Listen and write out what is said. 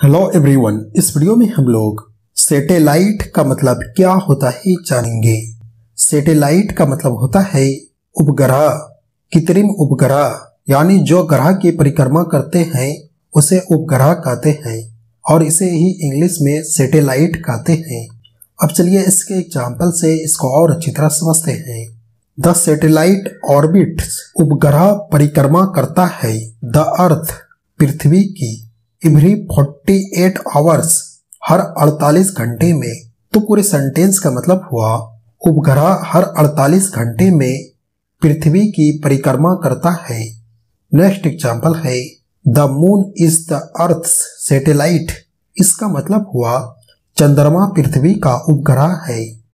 Hello everyone, इस video में हम लोग सैटेलाइट का मतलब क्या होता है जानेंगे। सैटेलाइट का मतलब होता है उपग्रह, कृत्रिम उपग्रह, यानी जो ग्रह की परिक्रमा करते हैं उसे उपग्रह कहते हैं और इसे ही इंग्लिश में सैटेलाइट कहते हैं। अब चलिए इसके एग्जाम्पल से इसको और अच्छी तरह समझते हैं। द सैटेलाइट ऑर्बिट्स, उपग्रह परिक्रमा करता है द अर्थ, पृथ्वी की, एवरी 48 आवर्स, हर 48 घंटे में। तो पूरे सेंटेंस का मतलब हुआ उपग्रह हर 48 घंटे में पृथ्वी की परिक्रमा करता है। नेक्स्ट एग्जाम्पल है the moon is the earth satellite. इसका मतलब हुआ चंद्रमा पृथ्वी का उपग्रह है।